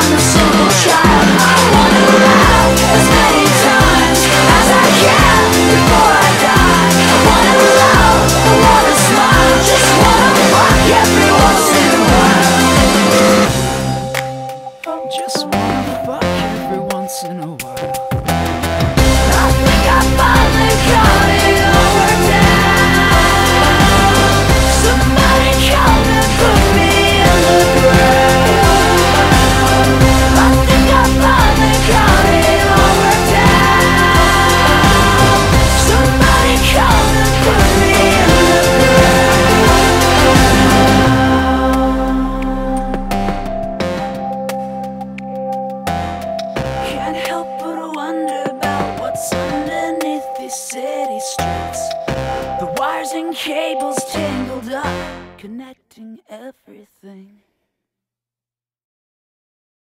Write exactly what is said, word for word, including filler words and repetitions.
Just wanna fuck every once in a while. I think I finally got it all worked out. Somebody come and put me in the ground. I think I finally got it all worked out. Somebody come and put me in the ground. Can't help but wonder about what's underneath these city streets. The wires and cables tangled up, connecting everything.